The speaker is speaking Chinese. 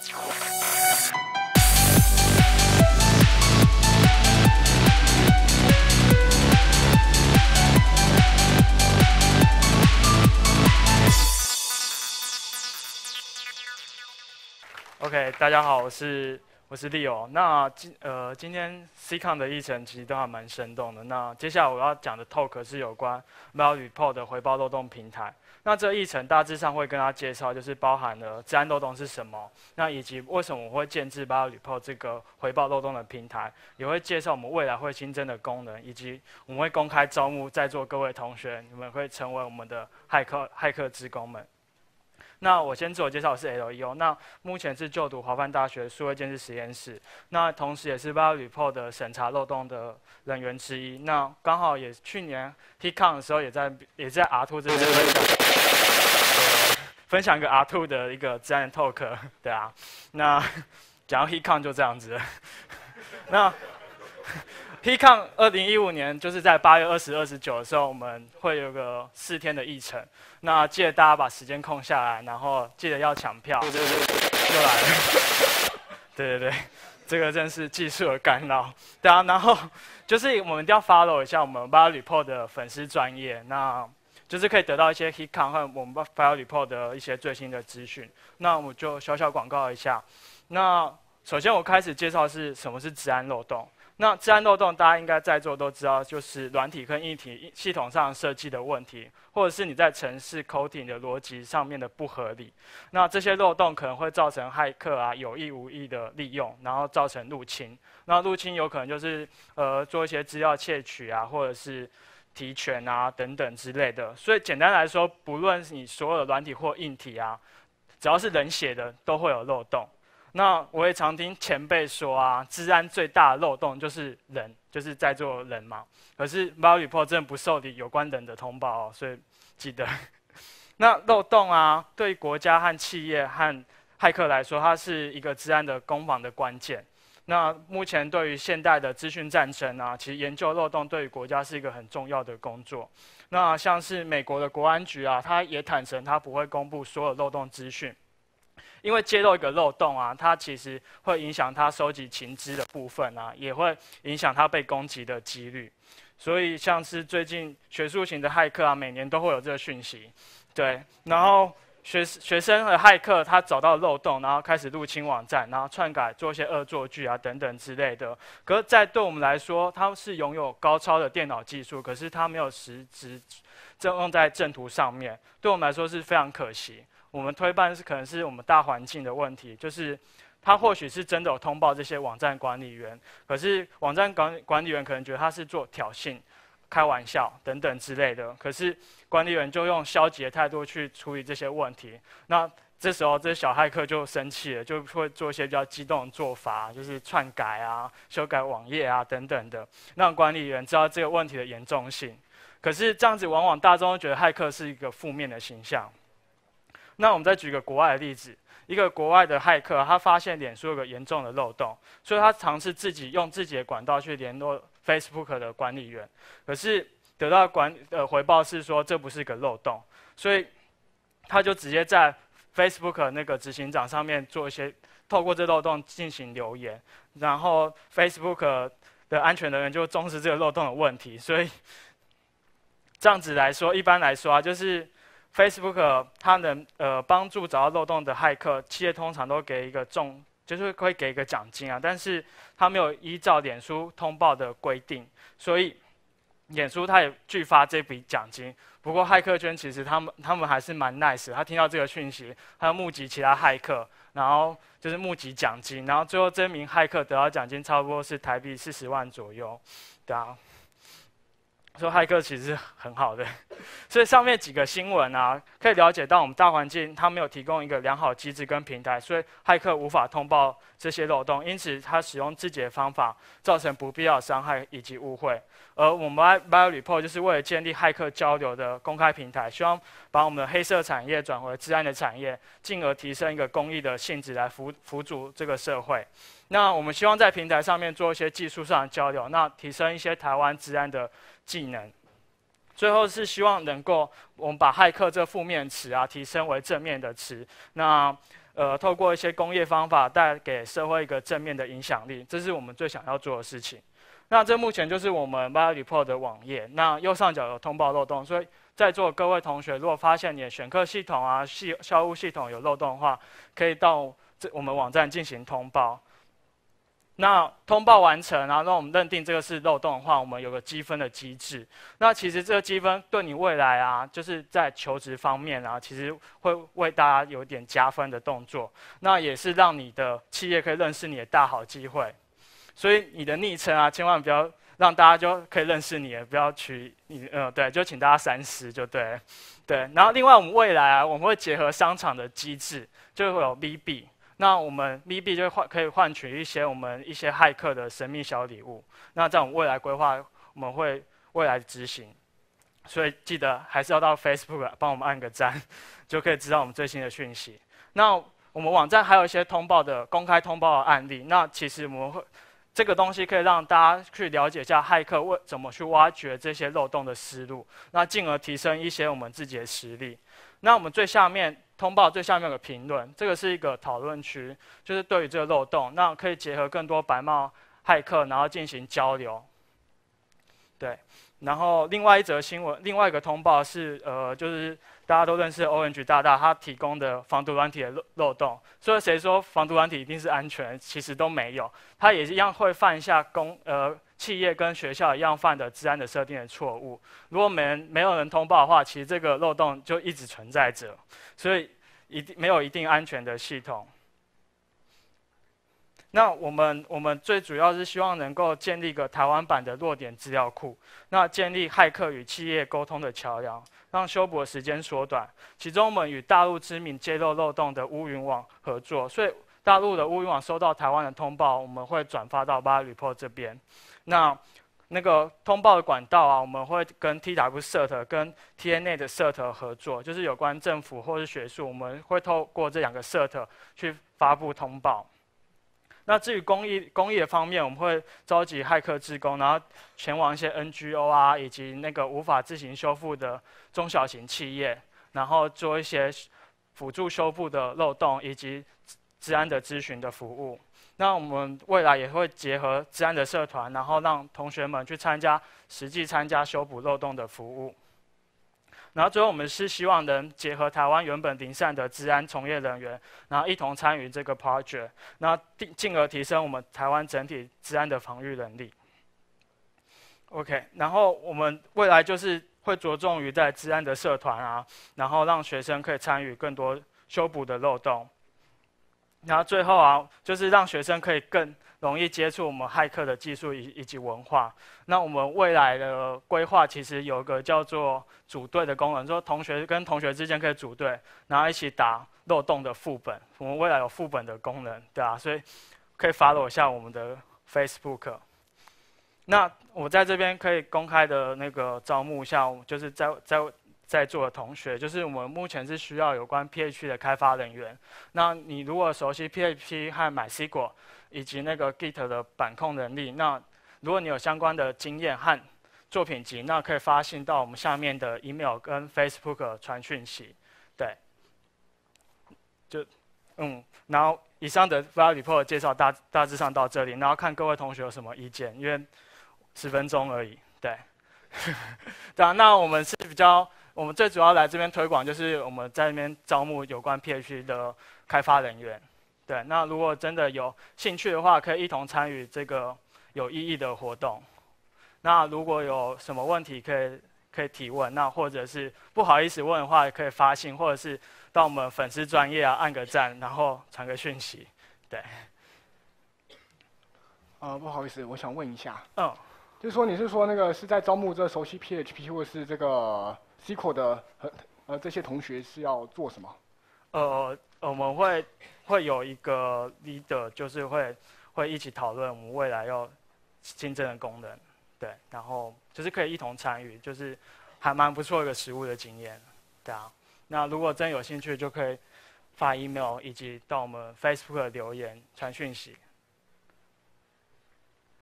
OK， 大家好，我是 Leo。那今天 CCon 的议程其实都还蛮生动的。那接下来我要讲的 talk 是有关 BioReport 的回报漏洞平台。那这个议程大致上会跟大家介绍，就是包含了治安漏洞是什么，那以及为什么我会建制 BioReport 这个回报漏洞的平台，也会介绍我们未来会新增的功能，以及我们会公开招募在座各位同学，你们会成为我们的骇客职工们。那我先自我介绍，我是 Leo。那目前是就读华范大学数位监视实验室，那同时也是 BioReport 的审查漏洞的人员之一。那刚好也去年 HitCon 的时候也在 R2 这边分享一个 R2 的一个治安 talk， 对啊。那讲到 HitCon 就这样子了。那HitCon 2015年就是在8月20、29的时候，我们会有个4天的议程。那记得大家把时间空下来，然后记得要抢票。又来了。对，这个真是技术的干扰。对啊，然后就是我们一定要 follow 一下我们 BioReport 的粉丝专页，那就是可以得到一些 HitCon 和我们 BioReport 的一些最新的资讯。那我就小小广告一下。那首先我开始介绍是什么是治安漏洞。那治安漏洞，大家应该在座都知道，就是软体跟硬体系统上设计的问题，或者是你在程式 coding 的逻辑上面的不合理。那这些漏洞可能会造成骇客有意无意的利用，然后造成入侵。那入侵有可能就是做一些资料窃取或者是提权等等之类的。所以简单来说，不论是你所有的软体或硬体只要是人写的，都会有漏洞。那我也常听前辈说治安最大的漏洞就是人，就是在座人嘛。可是 BioReport 真的不受理有关人的通报所以记得。那漏洞对国家和企业和骇客来说，它是一个治安的攻防的关键。那目前对于现代的资讯战争其实研究漏洞对于国家是一个很重要的工作。那像是美国的国安局它也坦诚它不会公布所有漏洞资讯。因为揭露一个漏洞它其实会影响它收集情资的部分也会影响它被攻击的几率。所以像是最近学术型的骇客每年都会有这个讯息，对。然后学生和骇客他找到漏洞，然后开始入侵网站，然后篡改做一些恶作剧等等之类的。可是对我们来说，他是拥有高超的电脑技术，可是他没有实质用在正途上面，对我们来说是非常可惜。我们推断可能是我们大环境的问题，就是他或许是真的有通报这些网站管理员，可是网站管理员可能觉得他是做挑衅、开玩笑等等之类的，可是管理员就用消极的态度去处理这些问题。那这时候这些小骇客就生气了，就会做一些比较激动的做法，就是篡改修改网页等等的，让管理员知道这个问题的严重性。可是这样子，往往大众都觉得骇客是一个负面的形象。那我们再举个国外的例子，一个国外的骇客，他发现脸书有个严重的漏洞，所以他尝试用自己的管道去联络 Facebook 的管理员，可是得到回报是说这不是个漏洞，所以他就直接在 Facebook 那个执行长上面做一些透过这漏洞进行留言，然后 Facebook 的安全人员就重视这个漏洞的问题，所以这样子来说，一般来说就是Facebook 它能帮助找到漏洞的骇客，企业通常都给一个就是会给一个奖金但是它没有依照脸书通报的规定，所以脸书它也拒发这笔奖金。不过骇客圈其实他们还是蛮 nice 的，他听到这个讯息，他募集其他骇客，然后就是募集奖金，然后最后这名骇客得到奖金差不多是台币40万左右，对啊。说骇客其实是很好的，所以上面几个新闻可以了解到我们大环境它没有提供一个良好机制跟平台，所以骇客无法通报这些漏洞，因此他使用自己的方法，造成不必要的伤害以及误会。而我们 BioReport 就是为了建立骇客交流的公开平台，希望把我们的黑色产业转为治安的产业，进而提升一个公益的性质来辅助这个社会。那我们希望在平台上面做一些技术上的交流，那提升一些台湾治安的技能。 最后是希望能够我们把骇客这负面词啊提升为正面的词，那透过一些工业方法带给社会一个正面的影响力，这是我们最想要做的事情。那这目前就是我们 BioReport 的网页，那右上角有通报漏洞，所以在座各位同学如果发现你的选课系统啊、校务系统有漏洞的话，可以到我们网站进行通报。那通报完成，然后让我们认定这个是漏洞的话，我们有个积分的机制。那其实这个积分对你未来啊，就是在求职方面啊，其实会为大家有点加分的动作。那也是让你的企业可以认识你的大好机会。所以你的昵称啊，千万不要让大家就可以认识你，不要取你对，就请大家三思就对了。对，然后另外我们未来啊，我们会结合商场的机制，就会有 VB。那我们 VB 就可以换取我们一些骇客的神秘小礼物。那在我们未来规划，我们会未来执行。所以记得还是要到 Facebook 帮我们按个赞，就可以知道我们最新的讯息。那我们网站还有一些通报的公开通报的案例。那其实我们会这个东西可以让大家去了解一下骇客怎么去挖掘这些漏洞的思路，那进而提升一些我们自己的实力。那我们最下面通报最下面有个评论，这个是一个讨论区，就是对于这个漏洞，那可以结合更多白帽骇客，然后进行交流。对，然后另外一则新闻，另外一个通报是就是大家都认识 Orange 大大他提供的防毒软体的漏洞。所以谁说防毒软体一定是安全？其实都没有，它也一样会犯下企业跟学校一样犯的治安的设定的错误。如果没有人通报的话，其实这个漏洞就一直存在着，所以没有一定安全的系统。那我们最主要是希望能够建立一个台湾版的弱点资料库，那建立骇客与企业沟通的桥梁，让修补的时间缩短。其中我们与大陆知名揭露漏洞的乌云网合作，所以大陆的乌云网收到台湾的通报，我们会转发到 BioReport 这边。那个通报的管道啊，我们会跟 TWCERT 跟 TNA 的 CERT 合作，就是有关政府或是学术，我们会透过这2个 CERT 去发布通报。那至于公益的方面，我们会召集骇客志工，然后前往一些 NGO 啊，以及那个无法自行修复的中小型企业，然后做一些辅助修复的漏洞以及治安的咨询的服务。那我们未来也会结合治安的社团，然后让同学们去实际参加修补漏洞的服务。然后最后我们是希望能结合台湾原本零散的治安从业人员，然后一同参与这个 project， 那进而提升我们台湾整体治安的防御能力。OK， 然后我们未来就是会着重于在治安的社团啊，然后让学生可以参与更多修补的漏洞。然后最后啊，就是让学生可以更容易接触我们骇客的技术以及文化。那我们未来的规划其实有个叫做组队的功能，说同学跟同学之间可以组队，然后一起打漏洞的副本。我们未来有副本的功能，对啊，所以可以 follow 一下我们的 Facebook。那我在这边可以公开的那个招募一下，就是在座的同学，就是我们目前是需要有关 PHP 的开发人员。那你如果熟悉 PHP 和 MySQL 以及那个 Git 的板控能力，那如果你有相关的经验和作品集，那可以发信到我们下面的 email 跟 Facebook 传讯息。对，然后以上的 BioReport 介绍大致上到这里，然后看各位同学有什么意见，因为10分钟而已。对，对啊，那我们是我们最主要来这边推广，就是我们在那边招募有关 PHP 的开发人员。对，那如果真的有兴趣的话，可以一同参与这个有意义的活动。那如果有什么问题可以提问，那或者是不好意思问的话，也可以发信，或者是到我们粉丝专页啊按个赞，然后传个讯息。对。 不好意思，我想问一下。 你是说那个是在招募这熟悉 PHP 或是这个 SQL 的这些同学是要做什么？ 我们会有一个 leader， 就是会一起讨论我们未来要新增的功能，对，然后就是可以一同参与，就是还蛮不错一个实务的经验，对啊。那如果真有兴趣，就可以发 email 以及到我们 Facebook 留言传讯息。